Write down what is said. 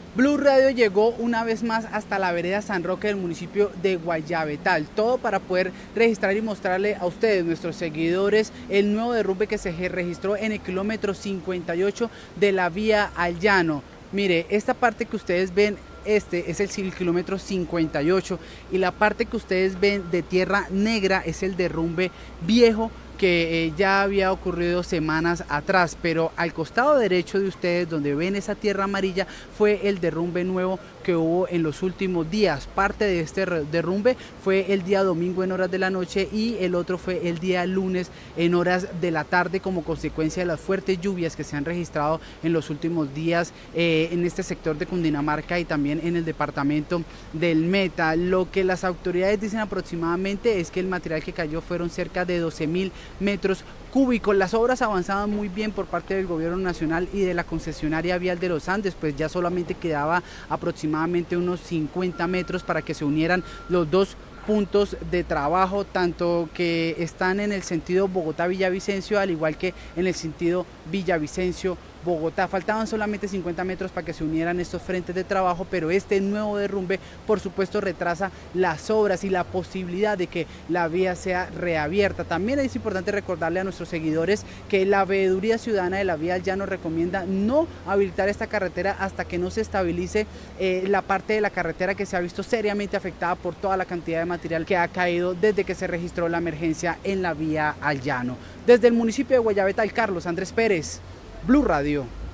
Blue Radio llegó una vez más hasta la vereda San Roque del municipio de Guayabetal, todo para poder registrar y mostrarle a ustedes, nuestros seguidores, el nuevo derrumbe que se registró en el kilómetro 58 de la vía al llano. Mire, esta parte que ustedes ven, este es el kilómetro 58 y la parte que ustedes ven de tierra negra es el derrumbe viejo que ya había ocurrido semanas atrás, pero al costado derecho de ustedes, donde ven esa tierra amarilla, fue el derrumbe nuevo que hubo en los últimos días. Parte de este derrumbe fue el día domingo en horas de la noche y el otro fue el día lunes en horas de la tarde, como consecuencia de las fuertes lluvias que se han registrado en los últimos días en este sector de Cundinamarca y también en el departamento del Meta. Lo que las autoridades dicen aproximadamente es que el material que cayó fueron cerca de 12.000 metros cúbicos. Las obras avanzaban muy bien por parte del gobierno nacional y de la concesionaria vial de los Andes, pues ya solamente quedaba aproximadamente unos 50 metros para que se unieran los dos puntos de trabajo, tanto que están en el sentido Bogotá-Villavicencio, al igual que en el sentido Villavicencio-Bogotá. Faltaban solamente 50 metros para que se unieran estos frentes de trabajo, pero este nuevo derrumbe, por supuesto, retrasa las obras y la posibilidad de que la vía sea reabierta. También es importante recordarle a nuestros seguidores que la Veeduría Ciudadana de la Vía al Llano recomienda no habilitar esta carretera hasta que no se estabilice la parte de la carretera que se ha visto seriamente afectada por toda la cantidad de material que ha caído desde que se registró la emergencia en la vía al llano. Desde el municipio de Guayabetal, Carlos Andrés Pérez, Blue Radio.